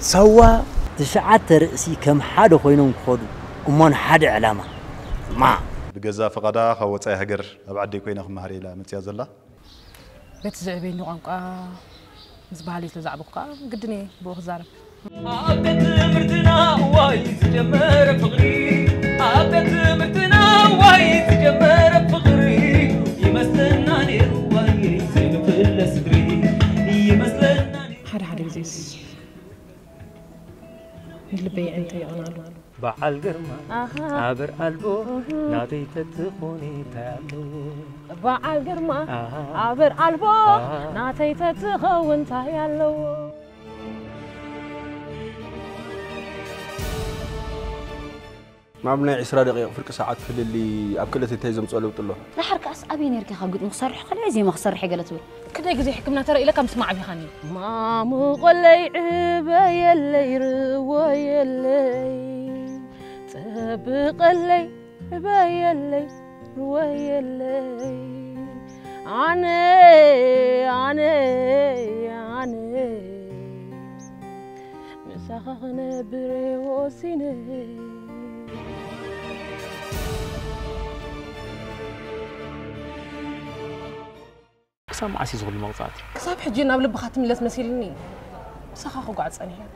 سوا تشعت رأسي كم حدا خوينهم خدو ومن حدا علامة ما بجزاء فقدا خوات أي هجر أبعد كوينا خم هري لا متياز الله بيت زعبين نقامك زبالي تزعبك قدني بوخ زارب عبت مرتنا وايد جمر فقري عبت مرتنا وايد جمر فقري يمسلناني وايد زين صدري يمسلناني حدا بزيس اللي انت يا انا بعال قرما عبر قلبو نادي تتخوني تالو بعال قرما عبر قلبو نادي تتخون تالو ما بنا 20 دقيقة فرق ساعات في اللي أكلت تيزم سؤال وطلع. لا حركة أبي نركي خاقد مخسر خلي زي مخسر حقلته. كده يجزي حكمنا ترى إلى كم تسمع بخاني. ما مغلي عبا يلي روا يلي تبقى لي عبا يلي روا يلي عني مسخنا بري وسيني كسام عسيز غل الموضوعات كساب حجينا بلب خاتم اللي تمثلني سخاخو قاعد صانيها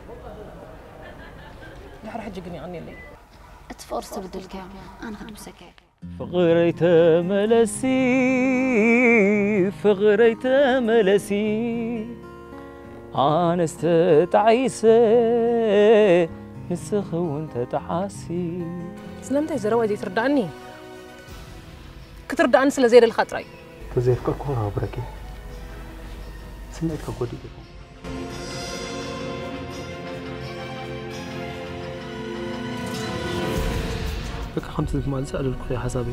لحر حجي قني عني لي اتفور تبدل كام انا خدم سكاك فغريت ملسي أنا استتعيسة نسخ وانت تحاسي سلامتي زروا دي تردعني كتردعني سلا زير الخطري تزيد كورة بركي سمعت كودي بك 5 مال سألوا لك يا حسابي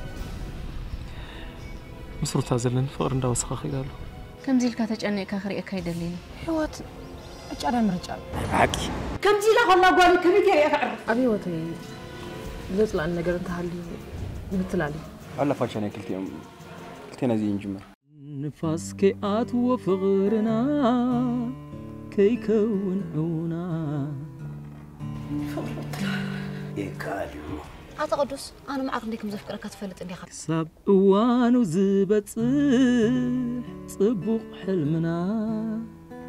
مصر تازلن فقر ندا وسخاخي قالوا كم زيل كاتجاني كاخري اكايد الليل حوات اجعل مرجع حكي كم زيل والله قالي كم يجي اعرف ابي وتي زطلع النجر انت هالي مثلالي هلا فاشني كلتنا زي نجمر نفاس كيات وفغرنا كيكون عونا يكالو أتقدس أنا معك عندك مزفكرة كتفلت إني خاطر سب وانو زبط صبوق حلمنا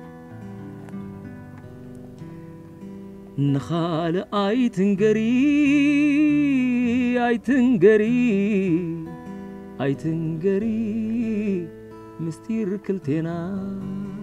نخال أي تنقري مستير كلتنا